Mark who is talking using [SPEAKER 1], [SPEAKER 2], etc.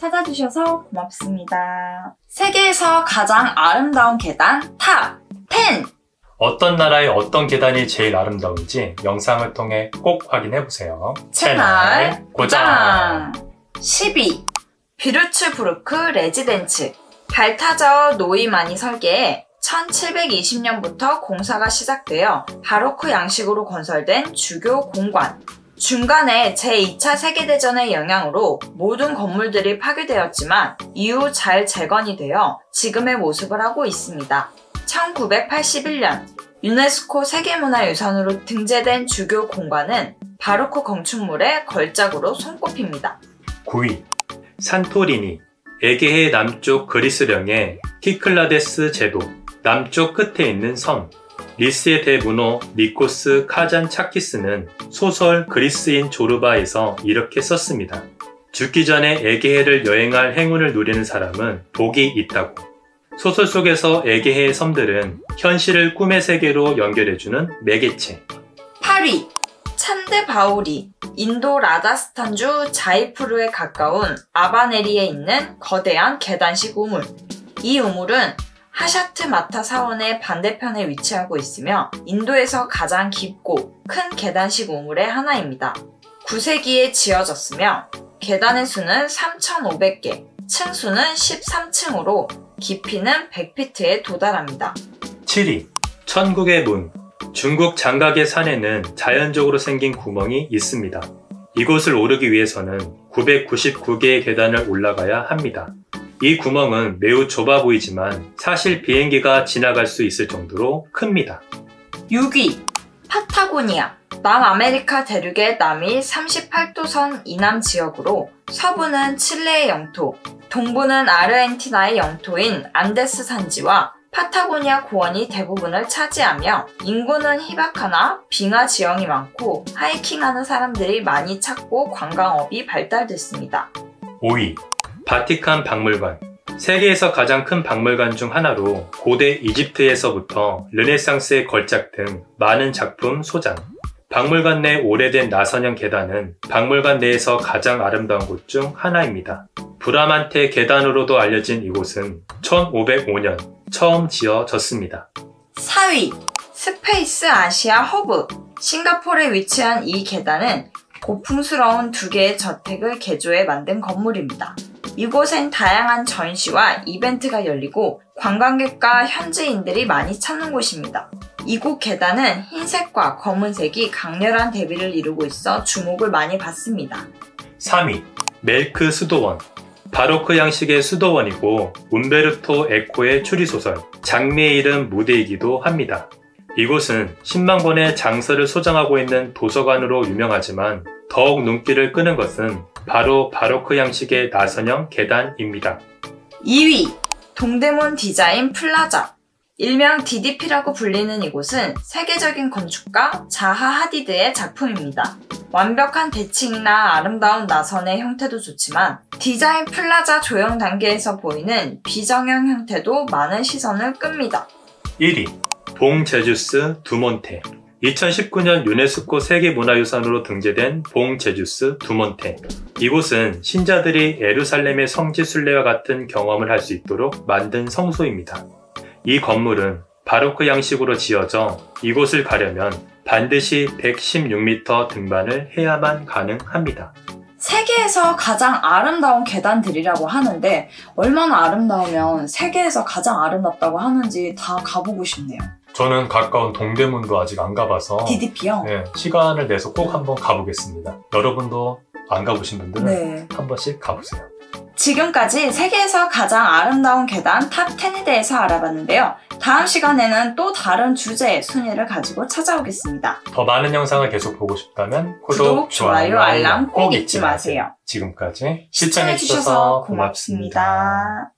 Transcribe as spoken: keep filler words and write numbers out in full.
[SPEAKER 1] 찾아주셔서 고맙습니다. 세계에서 가장 아름다운 계단 탑 텐!
[SPEAKER 2] 어떤 나라의 어떤 계단이 제일 아름다운지 영상을 통해 꼭 확인해보세요.
[SPEAKER 1] 채널 고정! 십이. 비루츠부르크 레지덴츠. 발타저 노이만이 설계해 천칠백이십 년부터 공사가 시작되어 바로크 양식으로 건설된 주교 공관. 중간에 제이 차 세계대전의 영향으로 모든 건물들이 파괴되었지만 이후 잘 재건이 되어 지금의 모습을 하고 있습니다. 천구백팔십일 년 유네스코 세계문화유산으로 등재된 주교 공관은 바로크 건축물의 걸작으로 손꼽힙니다.
[SPEAKER 2] 구 위. 산토리니. 에게해 남쪽 그리스령의 키클라데스 제도. 남쪽 끝에 있는 섬. 리스의 대문호 니코스 카잔차키스는 소설 그리스인 조르바에서 이렇게 썼습니다. 죽기 전에 에게해를 여행할 행운을 누리는 사람은 복이 있다고. 소설 속에서 에게해의 섬들은 현실을 꿈의 세계로 연결해주는 매개체.
[SPEAKER 1] 팔 위. 찬드 바우리. 인도 라자스탄주 자이푸르에 가까운 아바네리에 있는 거대한 계단식 우물. 이 우물은 하샤트 마타 사원의 반대편에 위치하고 있으며 인도에서 가장 깊고 큰 계단식 우물의 하나입니다. 구 세기에 지어졌으며 계단의 수는 삼천오백 개, 층수는 십삼 층으로 깊이는 백 피트에 도달합니다.
[SPEAKER 2] 칠 위. 천국의 문. 중국 장각의 산에는 자연적으로 생긴 구멍이 있습니다. 이곳을 오르기 위해서는 구백구십구 개의 계단을 올라가야 합니다. 이 구멍은 매우 좁아 보이지만 사실 비행기가 지나갈 수 있을 정도로 큽니다.
[SPEAKER 1] 육 위. 파타고니아. 남아메리카 대륙의 남이 삼십팔 도선 이남 지역으로 서부는 칠레의 영토, 동부는 아르헨티나의 영토인 안데스 산지와 파타고니아 고원이 대부분을 차지하며 인구는 희박하나 빙하 지형이 많고 하이킹하는 사람들이 많이 찾고 관광업이 발달됐습니다.
[SPEAKER 2] 오 위. 바티칸 박물관. 세계에서 가장 큰 박물관 중 하나로 고대 이집트에서부터 르네상스의 걸작 등 많은 작품 소장. 박물관 내 오래된 나선형 계단은 박물관 내에서 가장 아름다운 곳 중 하나입니다. 브라만테 계단으로도 알려진 이곳은 천오백오 년 처음 지어졌습니다.
[SPEAKER 1] 사 위. 스페이스 아시아 허브. 싱가포르에 위치한 이 계단은 고풍스러운 두 개의 저택을 개조해 만든 건물입니다. 이곳엔 다양한 전시와 이벤트가 열리고 관광객과 현지인들이 많이 찾는 곳입니다. 이곳 계단은 흰색과 검은색이 강렬한 대비를 이루고 있어 주목을 많이 받습니다.
[SPEAKER 2] 삼 위. 멜크 수도원. 바로크 양식의 수도원이고 움베르토 에코의 추리소설 장미의 이름 무대이기도 합니다. 이곳은 십만 권의 장서를 소장하고 있는 도서관으로 유명하지만 더욱 눈길을 끄는 것은 바로 바로크 양식의 나선형 계단입니다.
[SPEAKER 1] 이 위. 동대문 디자인 플라자. 일명 디디피라고 불리는 이곳은 세계적인 건축가 자하 하디드의 작품입니다. 완벽한 대칭이나 아름다운 나선의 형태도 좋지만 디자인 플라자 조형 단계에서 보이는 비정형 형태도 많은 시선을 끕니다.
[SPEAKER 2] 일 위. 봉제주스 두몬테. 이천십구 년 유네스코 세계문화유산으로 등재된 봉제주스 두몬테. 이곳은 신자들이 예루살렘의 성지 순례와 같은 경험을 할 수 있도록 만든 성소입니다. 이 건물은 바로크 양식으로 지어져 이곳을 가려면 반드시 백십육 미터 등반을 해야만 가능합니다.
[SPEAKER 1] 세계에서 가장 아름다운 계단들이라고 하는데 얼마나 아름다우면 세계에서 가장 아름답다고 하는지 다 가보고 싶네요.
[SPEAKER 2] 저는 가까운 동대문도 아직 안 가봐서
[SPEAKER 1] 디디피요?
[SPEAKER 2] 네, 시간을 내서 꼭 한번 가보겠습니다. 여러분도 안 가보신 분들은
[SPEAKER 1] 네.
[SPEAKER 2] 한 번씩 가보세요.
[SPEAKER 1] 지금까지 세계에서 가장 아름다운 계단 탑 텐에 대해서 알아봤는데요. 다음 시간에는 또 다른 주제의 순위를 가지고 찾아오겠습니다.
[SPEAKER 2] 더 많은 영상을 계속 보고 싶다면 구독,
[SPEAKER 1] 구독 좋아요, 알람 꼭 잊지 마세요.
[SPEAKER 2] 지금까지
[SPEAKER 1] 시청해주셔서 고맙습니다.